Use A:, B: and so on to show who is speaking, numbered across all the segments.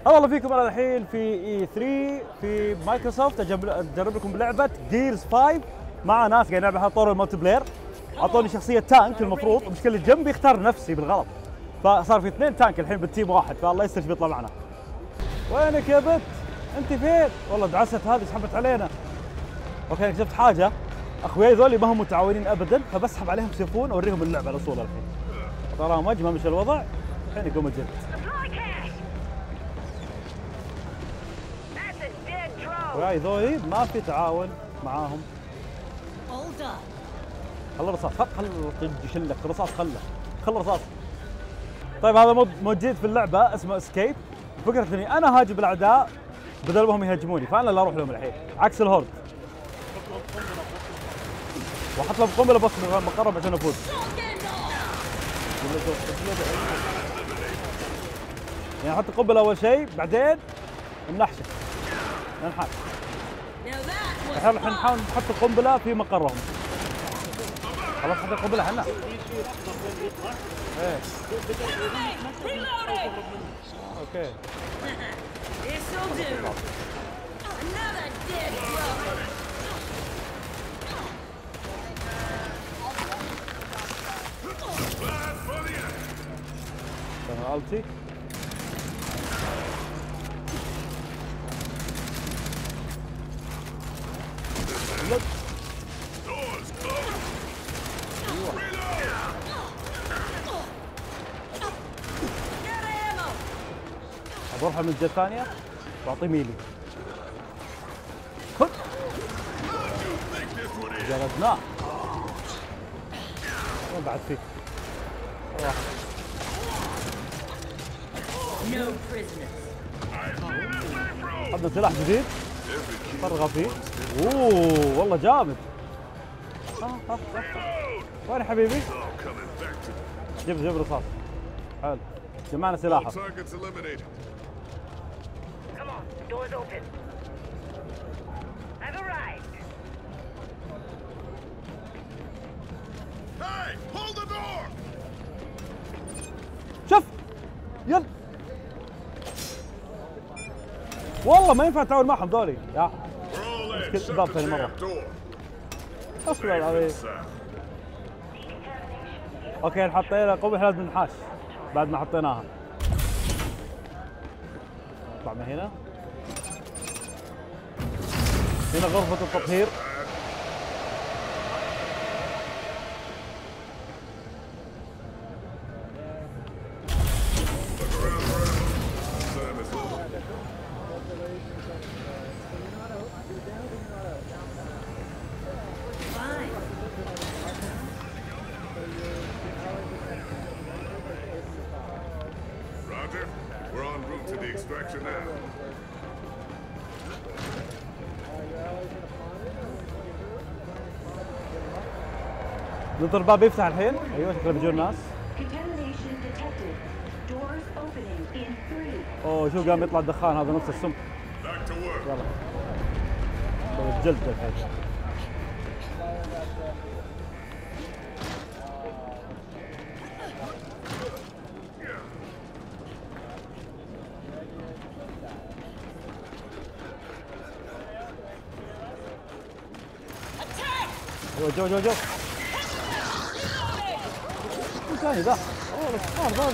A: هلا والله فيكم. انا الحين في اي 3 في مايكروسوفت اجرب لكم لعبه جيرز 5 مع ناس قاعدين نلعبها طور الملتي بلاير. اعطوني شخصيه تانك المفروض، المشكله اللي جنبي اختار نفسي بالغلط، فصار في 2 تانك الحين بالتيم واحد، فالله يستر بيطلع معنا. وينك يا بت؟ انت فين؟ والله دعست هذه سحبت علينا. اوكي اكتشفت حاجه، اخوياي ذولي ما هم متعاونين ابدا، فبسحب عليهم سيفون اوريهم اللعبه الاصول. الحين تراهم وجه ما مشى الوضع، الحين يقوم الجد. وياي ذولي ما في تعاون معاهم. خل الرصاص، خل يشلك الرصاص، خل الرصاص. طيب هذا مود جديد في اللعبه اسمه اسكيب. فكرة اني انا هاجم الاعداء بدل ما هم يهاجموني، فانا اللي اروح لهم الحين عكس الهورد. واحط لهم قنبله بس مقرب عشان افوز. يعني احط قنبله اول شيء بعدين ننحشه ننحاش. الحين نحاول نحط القنبله في مقرهم. خلاص حط القنبله احنا. ايه اوكي. انا التي بروحها من الجهه الثانيه واعطيه ميلي. خذ جلدناه. وين بعد فيك؟ اخذنا سلاح جديد فرغه فيه. اوه والله جامد. وين حبيبي؟ جيب رصاص. حلو جمعنا سلاحه. شوف يلا والله ما ينفع تعاون معهم ذولي يا مشكلة باب ثاني مرة. اصبر العظيم. اوكي حطينا قبح لازم ننحاش بعد ما حطيناها. نطلع من هنا. هنا غرفة التطهير.
B: We're en route to the extraction now.
A: ننطر الباب يفتح الحين. ايوه شكله بيجون ناس. اوه شوف قام يطلع الدخان هذا نفس السم. يلا الجلد الحين. جو جو جو ثاني ذا. اوه الصفار ذولي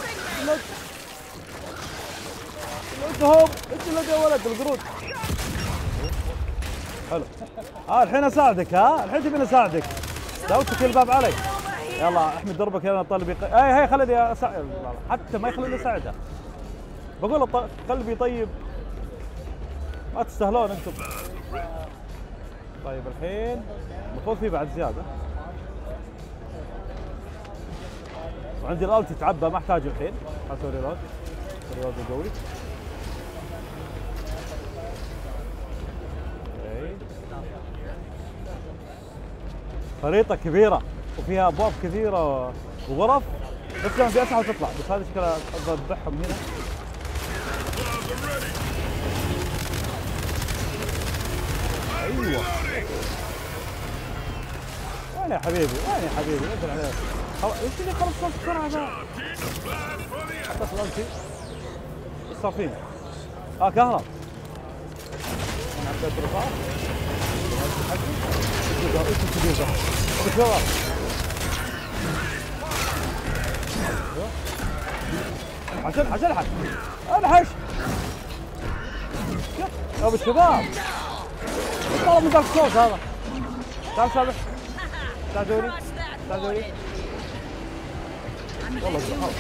A: لقهم انت لقى ولد القرود. حلو الحين اساعدك. الحين تبيني اساعدك. داوتك الباب علي. يلا احمد دربك يا طلبي. هي خليني اساعد حتى ما يخليني اساعدها. بقول قلبي طيب ما تستاهلون انتم. طيب الحين المفروض في بعد زياده. وعندي الالت يتعبى ما احتاجه الحين. اسوي ريلود. ريلود قوي. خريطة كبيرة وفيها ابواب كثيرة وغرف، بس لما في اسلحة وتطلع، بس هذه شكلها ابغى اذبحهم هنا. ايوه وين يا حبيبي؟ وين يا حبيبي؟ انزل عليه. ايش اللي خلص بسرعة ذا؟ حطيت الانتي. صار فيني؟ كهرب. انا حطيت رصاص. عشان انحش. يا ابو الشباب طلب من دارك سولز هذا. تعال سامح، ساعدوني والله خلاص.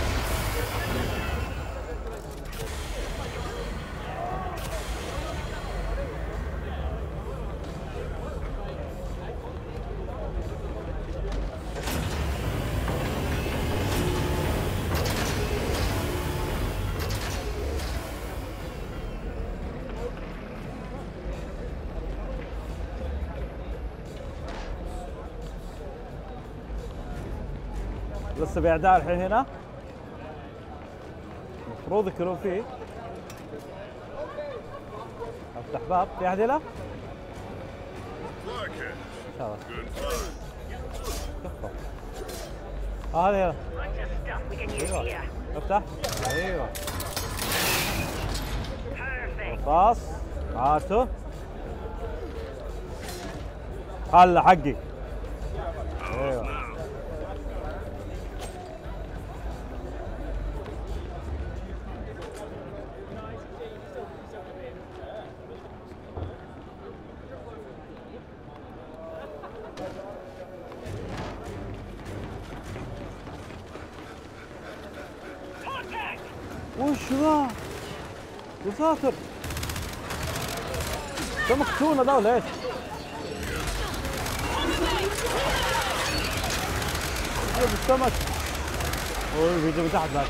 A: لسه في اعداء الحين هنا، المفروض يكونون فيه. افتح باب، في احد هنا؟ ان شاء الله. كفى. هذا هنا. ايوه افتح. ايوه رصاص هاته. هلا حقي. ايوه وش ذا؟ يا ساتر سمك تونة ذا ولا ايش؟ شوف السمك. اوه بيجي من تحت بعد.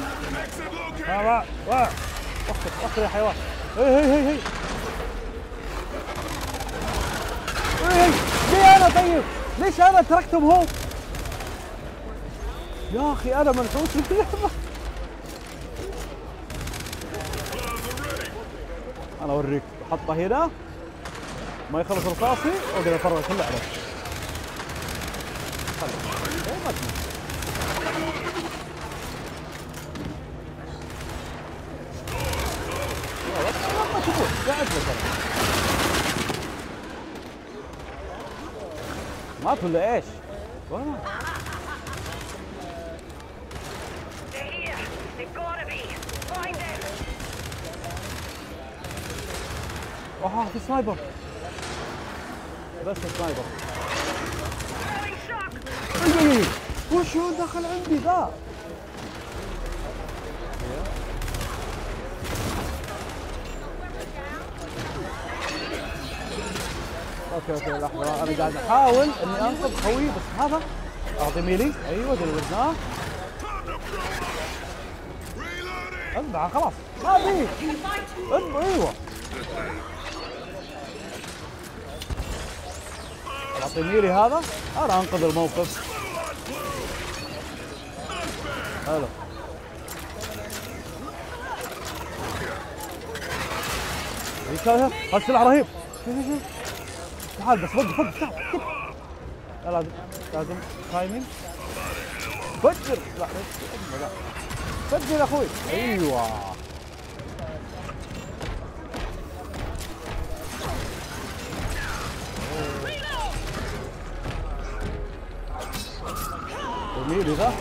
A: واه وخر يا حيوان. هي ليه انا طيب؟ ليش انا تركتهم هو؟ يا اخي انا منحوس في اللعبة. انا اوريك، احطه هنا ما يخلص رصاصي واقدر افرغ كله عليه. مات ولا ايش؟ وين؟ في سنايبر. بس سنايبر. وش هو دخل عندي ذا؟ اوكي لحظة، انا قاعد احاول اني انقذ خوي، بس هذا اعطي ميلي. ايوه جلدناه. اذبحه خلاص ما في. ايوه اعطيني لي هذا، انا انقذ الموقف. حلو. هذا السلاح رهيب. شوف تعال بس وقف تعال. لازم تايمينج. فجر. لا فجر يا اخوي. ايوه جميل ذا.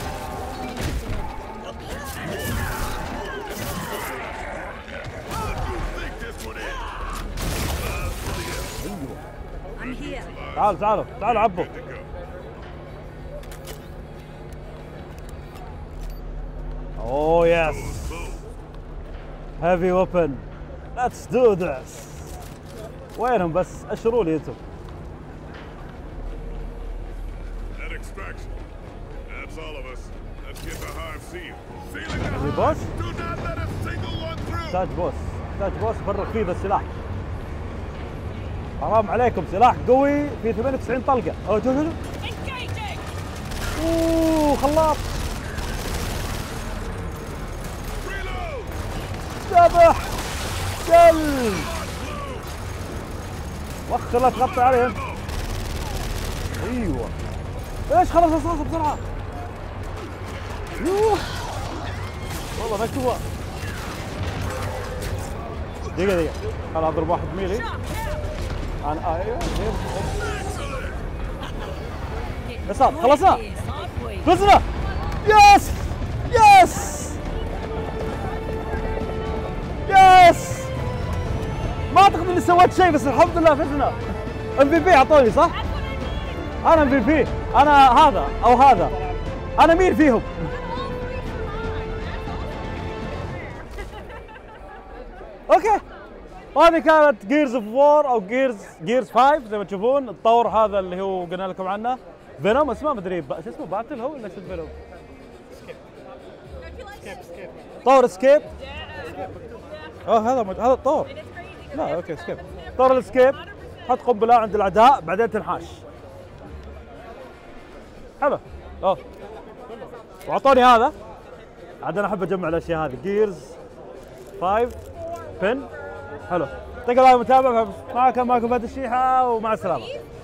A: تعالوا عبوا. اوه يس هيفي ويبن. ليتس دو ذس. وينهم بس؟ اشروا لي انتم. بوس؟ تحتاج بوس فرغ فيه ذا السلاح. حرام عليكم، سلاح قوي في 98 طلقة. شوف اوه خلاط. ذبح كلب. وخر لا تغطي عليهم. ايوه ايش خلص رصاصه بسرعة. يوه والله مكتوبة. دقيقة خل اضرب واحد ميلي. انا ايوه يسار خلصنا فزنا. يس يس يس ما اعتقد اني سويت شيء بس الحمد لله فزنا. MVP اعطوني صح؟ انا MVP. انا هذا او هذا. انا مين فيهم؟ اوكي وهذه كانت جيرز اوف وور او جيرز 5 زي ما تشوفون. الطور هذا اللي هو قلنا لكم عنه فينوم اسمه مدري شو اسمه باتل هو ولا اسمه فينوم؟ طور سكيب. هذا الطور. لا اوكي سكيب. طور السكيب حط قنبله عند الاعداء بعدين تنحاش. حلو. واعطوني هذا. عاد انا احب اجمع الاشياء هذه. جيرز 5 بن. حلو. يعطيك العافيه متابع. معكم فهد الشيحه ومع السلامه.